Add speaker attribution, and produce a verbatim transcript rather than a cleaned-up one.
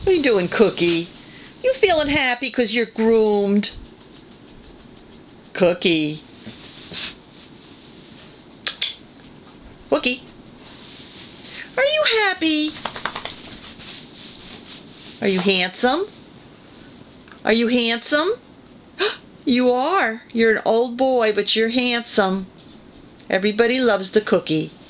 Speaker 1: What are you doing, Cookie? You feeling happy because you're groomed? Cookie. Wookie. Are you happy? Are you handsome? Are you handsome? You are. You're an old boy, but you're handsome. Everybody loves the Cookie.